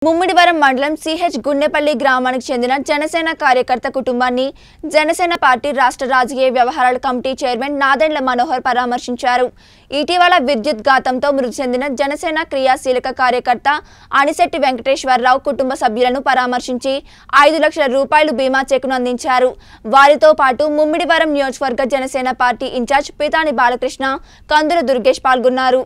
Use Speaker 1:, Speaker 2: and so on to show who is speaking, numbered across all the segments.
Speaker 1: ముమ్మిడివరం మండలం సిహెచ్ గుండెపల్లి గ్రామానికి చెందిన జనసేన కార్యకర్త కుటుంబాన్ని జనసేన పార్టీ రాష్ట్ర రాజకీయ వ్యవహారాల కమిటీ చైర్మన్ నాదెండ్ల మనోహర్ పరామర్శించారు. ఇటీవల విద్యుత్ ఘాతంతో మృతి చెందిన జనసేన క్రియాశీలక కార్యకర్త అనిశెట్టి వెంకటేశ్వరరావు కుటుంబ సభ్యులను పరామర్శించి 5 లక్షల రూపాయలు బీమా చెక్కును అందించారు. వారితో పాటు ముమ్మిడివరం నియోజకవర్గ జనసేన పార్టీ ఇన్ఛార్జ్ పితాని బాలకృష్ణ, కందుల దుర్గేష్ పాల్గొన్నారు.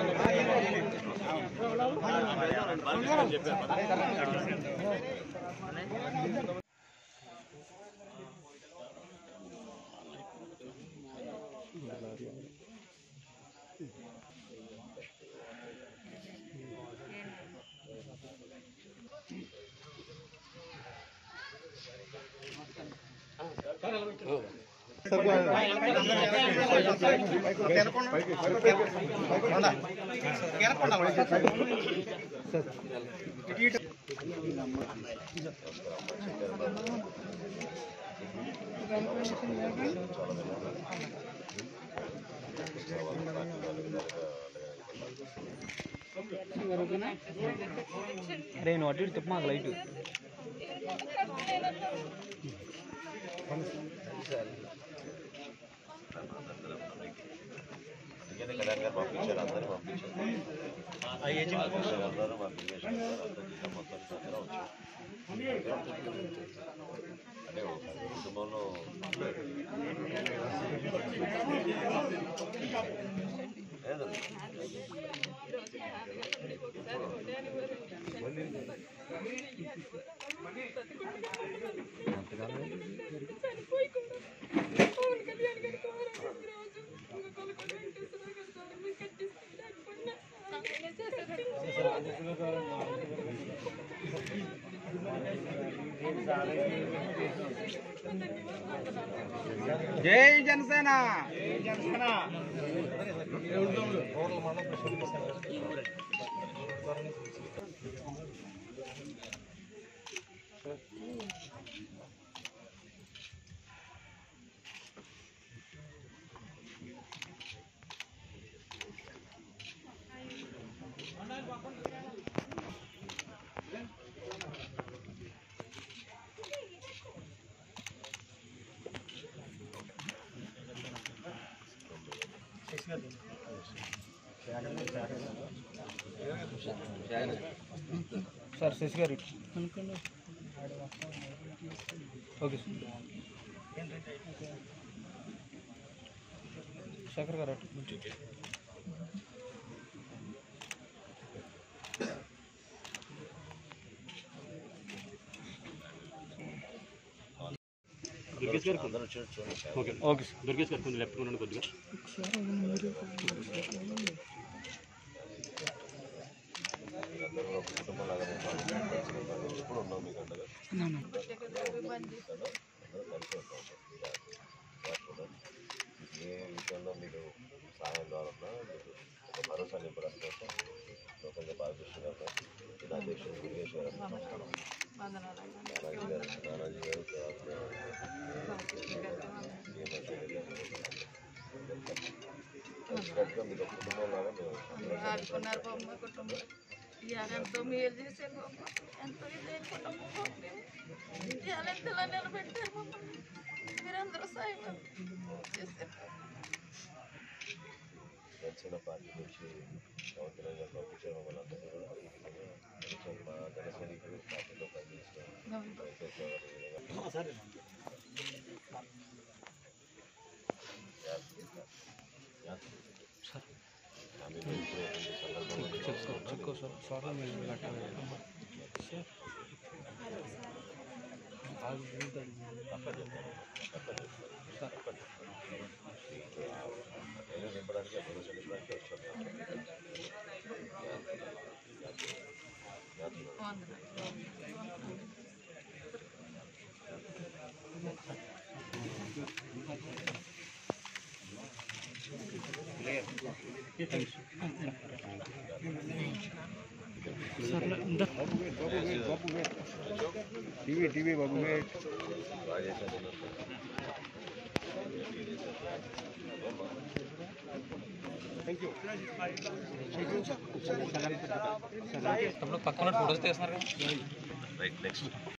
Speaker 2: అరే నువ్వు అటు ఇటు చెప్పు మాకు లైట్
Speaker 3: కుటుంబంలో
Speaker 2: జై జనసేన సార్ శశి గారు ఓకే శేఖర్ గారు
Speaker 3: దుర్గేష్ గారు ఓకే ఓకే దుర్గేష్ గారు కొంచెం లెఫ్ట్ ఉండండి కొద్దిగా. కుటుంబంలాగా ఎప్పుడు ఉన్నాం మీకు అంటగా ఏ విషయంలో మీరు సహాయం ద్వారా మీకు ఒక భరోసా నింపడం కోసం లోకంగా బాలకృష్ణ గారు, ఇలా అధ్యక్షుడు దుర్గేష్ గారు, నానాజీ గారు కలిసికట్టుగా మీకు ఒక కుటుంబం లాగా మేము
Speaker 4: ఎంతో మేలు చేశారు, ఎంతో ఇదైన కుటుంబం ఎంతలా నిలబెట్టారు మమ్మల్ని. మీరందరూ సాయం చేశారు.
Speaker 3: జనసేన పార్టీ నుంచి పవన్ కళ్యాణ్ గారు పంపించడం వల్ల అందరూ మా జనసైనికులు పార్టీలో పనిచేసిన నింపడానికి భరోసా నింపడానికి
Speaker 2: टीवी बाबू वेट పక్కన ఫోటోస్ తీస్తున్నారు కదా.
Speaker 3: Right next